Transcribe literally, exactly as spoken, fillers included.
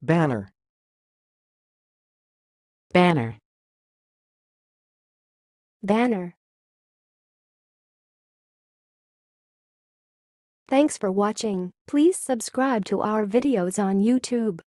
Banner. Banner. Banner. Thanks for watching. Please subscribe to our videos on YouTube.